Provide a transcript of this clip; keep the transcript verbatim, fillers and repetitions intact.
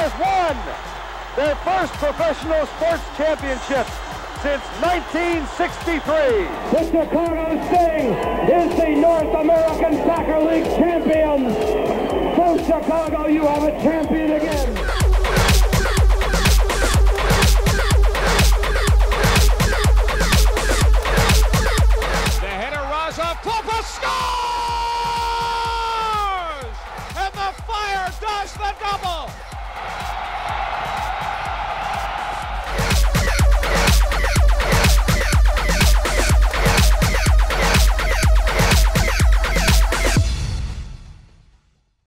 has won their first professional sports championship since nineteen sixty-three. The Chicago Sting is the North American Soccer League champions. So Chicago, you have a champion again.